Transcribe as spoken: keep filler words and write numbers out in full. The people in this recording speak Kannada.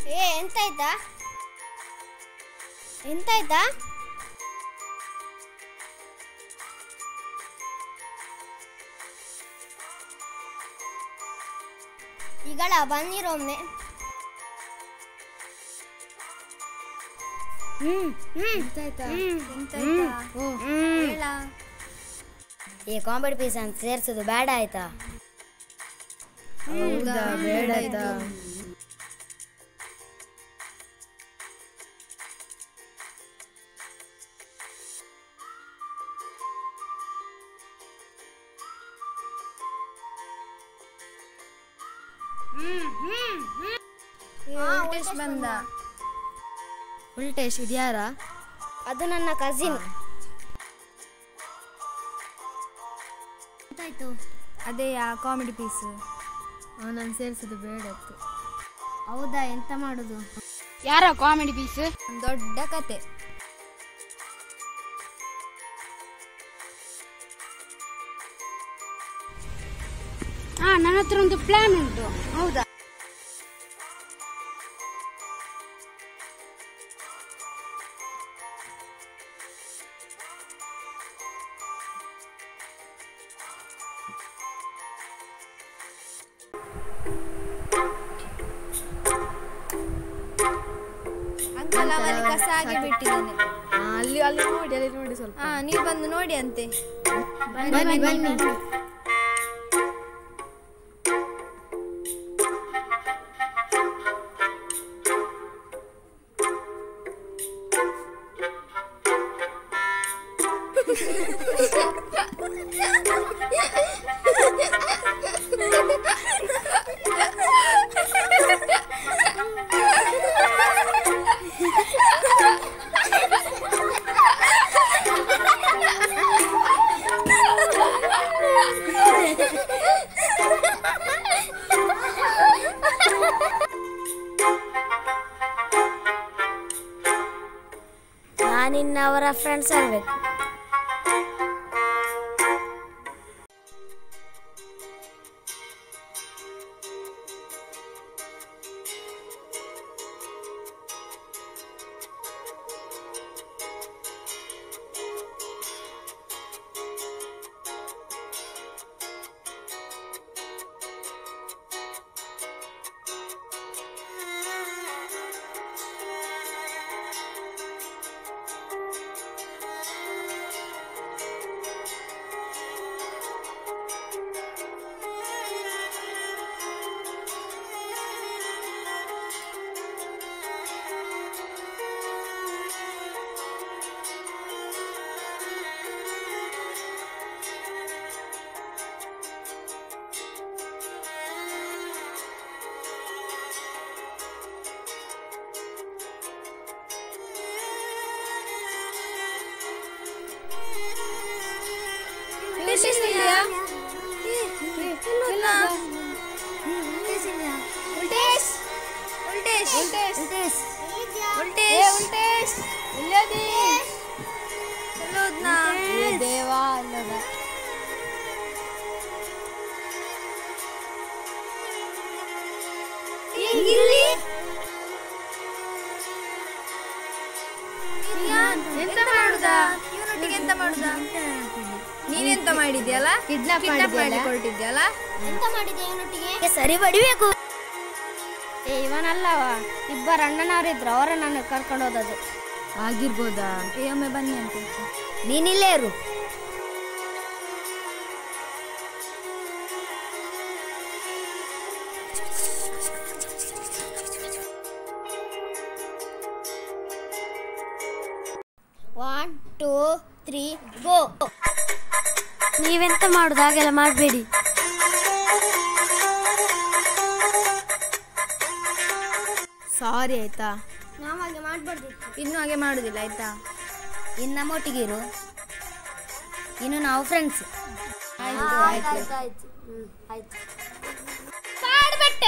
ಏ ಎಂತಾಯ್ತಾ ಎಂತಾಯ್ತಾ ಈಗಳ ಬನ್ನಿರೊಮ್ಮೆ. ಹ್ಮ್ ಹ್ಮ್ ಎಂತಾಯ್ತಾ ಎಂತಾಯ್ತಾ ಓ ಹೇಳ. ಈ ಕಾಮಿಡಿ ಪೀಸ್ ಅಂತ ಸೇರ್ಸೋದು ಬೇಡ ಆಯ್ತಾ? ಹೌದಾ ಬೇಡ ಆಯ್ತಾ? ಉಲ್ಟೇಶ್ ಬಂದ. ಉಲ್ಟೇಶ್ ಇದ್ಯಾರ? ಅದು ನನ್ನ ಕಸಿನ್. ಎಂತಾಯ್ತು? ಅದೇ ಆ ಕಾಮಿಡಿ ಪೀಸ್ ನಾನು ಸೇರಿಸೋದು ಬೇಡ ಇತ್ತು. ಹೌದಾ ಎಂತ ಮಾಡುದು? ಯಾರ ಕಾಮಿಡಿ ಪೀಸ್? ದೊಡ್ಡ ಕತೆ. ಹಾ ನನ್ನ ಹತ್ರ ಒಂದು ಪ್ಲಾನ್ ಉಂಟು. ಹೌದಾ ಅಂಕಲ್ ಅವಲ್ಲಿ ಕಸ ಹಾಗೆ ಬಿಟ್ಟಿದ್ದಾನೆ. ಅಲ್ಲಿ ಅಲ್ಲಿ ನೋಡಿ ಅಲ್ಲಿ ನೋಡಿ ಸ್ವಲ್ಪ. ಹಾ ನೀವು ಬಂದು ನೋಡಿ ಅಂತೆ. ಬನ್ನಿ ಬನ್ನಿ. ನಾನಿನ್ನ ಅವರ ಫ್ರೆಂಡ್ಸ್ ಆಗ್ಬೇಕು. ದೇವಾ ಎಂತ ಮಾಡುದ ಇವನೊಟ್ಟಿಗೆ? ಎಂತ ಮಾಡುದ? ನೀನೆಂತ ಮಾಡಿದ್ಯಲ್ಲ? ಕಿಡ್ನಾಪ್ ಮಾಡಿ ಕೊಟ್ಟಿದ್ಯಲ್ಲ? ಎಂತ ಮಾಡಿದೆ ಇವನೊಟ್ಟಿಗೆ? ಸರಿ ಬಡಿಬೇಕು. ಏ ಇವನಲ್ಲವ, ಇಬ್ಬರು ಅಣ್ಣನವರಿದ್ರು, ಅವರ ನಾನು ಕರ್ಕೊಂಡು ಹೋದದ್ದು. ಆಗಿರ್ಬೋದಾ? ಏ ಒಮ್ಮೆ ಬನ್ನಿ ಅಂತ. ನೀನಿಲ್ಲೇ ಇರು. One two three go. ನೀವೆಂತ ಮಾಡುದು? ಹಾಗೆಲ್ಲ ಮಾಡಬೇಡಿ. ಸಾರಿ ಆಯ್ತಾ? ನಾವು ಹಾಗೆ ಮಾಡ್ಬಾರ್ದಿತ್ತು. ಇನ್ನು ಹಾಗೆ ಮಾಡುದಿಲ್ಲ ಆಯ್ತಾ? ಇನ್ನು ನಮ್ಮೊಟ್ಟಿಗಿರು. ಇನ್ನು ನಾವು ಫ್ರೆಂಡ್ಸ್. ಆಯ್ತು ಆಯ್ತು ಆಯ್ತು ಆಯ್ತು. ಕಾಡ್ಬೆಟ್ಟೆ.